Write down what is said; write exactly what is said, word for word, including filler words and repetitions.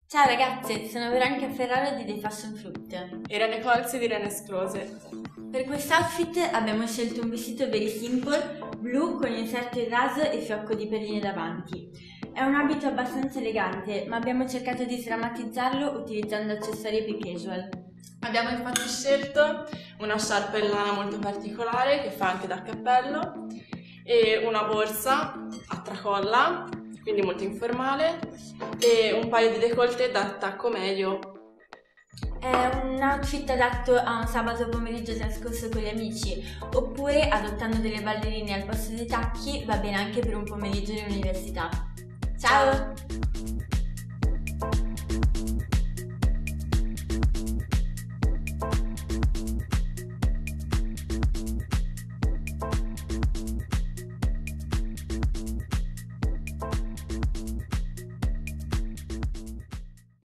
Ciao ragazze, sono Veronica Ferraro di The Fashion Fruit. Irene Colzi di Renes Close. Per quest'outfit abbiamo scelto un vestito very simple, blu con inserto in raso e fiocco di perline davanti. È un abito abbastanza elegante, ma abbiamo cercato di sdrammatizzarlo utilizzando accessori più casual. Abbiamo infatti scelto una sciarpa in lana molto particolare che fa anche da cappello e una borsa a tracolla, quindi molto informale, e un paio di décolleté da tacco medio. È un outfit adatto a un sabato pomeriggio trascorso con gli amici, oppure adottando delle ballerine al posto dei tacchi va bene anche per un pomeriggio di università. Ciao!